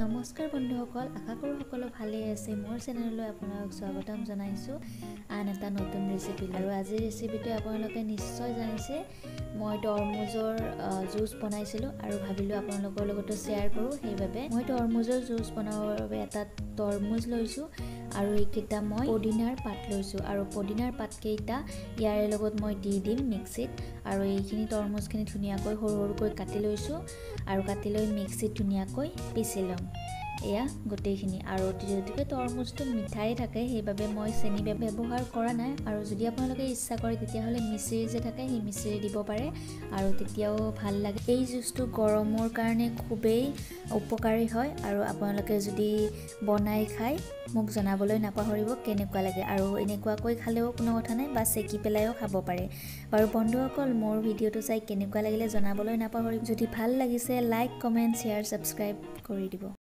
নমস্কাৰ বন্ধুসকল, আশা কৰোঁ সকলো ভালেই আছে। মোৰ চেনেললৈ আপোনালোকক স্বাগতম জনাইছোঁ আন এটা নতুন ৰেচিপি। আৰু আজিৰ ৰেচিপিটো আপোনালোকে নিশ্চয় জানিছে, মই তৰমুজৰ জুচ বনাইছিলোঁ আৰু ভাবিলোঁ আপোনালোকৰ লগতো শ্বেয়াৰ কৰোঁ। সেইবাবে মই তৰমুজৰ জুচ বনাবৰ বাবে এটা তৰমুজ লৈছোঁ আৰু এইকেইটা মই পদিনাৰ পাত লৈছোঁ আৰু পদিনাৰ পাতকেইটা ইয়াৰে লগত মই দি দিম মিক্সিত। আৰু এইখিনি তৰমুজখিনি ধুনীয়াকৈ সৰু সৰুকৈ কাটি লৈছোঁ আৰু কাটি লৈ মিক্সিত ধুনীয়াকৈ পিচি ল'ম। এয়া গোটেইখিনি। আৰু যিহেতুকে তৰমুজটো মিঠাই থাকে সেইবাবে মই চেনি ব্যৱহাৰ কৰা নাই। আৰু যদি আপোনালোকে ইচ্ছা কৰে তেতিয়াহ'লে মিচিৰি যে থাকে সেই মিচিৰি দিব পাৰে আৰু তেতিয়াও ভাল লাগে। এই জুচটো গৰমৰ কাৰণে খুবেই উপকাৰী হয় আৰু আপোনালোকে যদি বনাই খাই মোক জনাবলৈ নাপাহৰিব কেনেকুৱা লাগে। আৰু এনেকুৱাকৈ খালেও কোনো কথা নাই, বা চেকি পেলাইও খাব পাৰে। বাৰু বন্ধুসকল, মোৰ ভিডিঅ'টো চাই কেনেকুৱা লাগিলে জনাবলৈ নাপাহৰিব। যদি ভাল লাগিছে লাইক, কমেণ্ট, শ্বেয়াৰ, ছাবস্ক্ৰাইব কৰি দিব।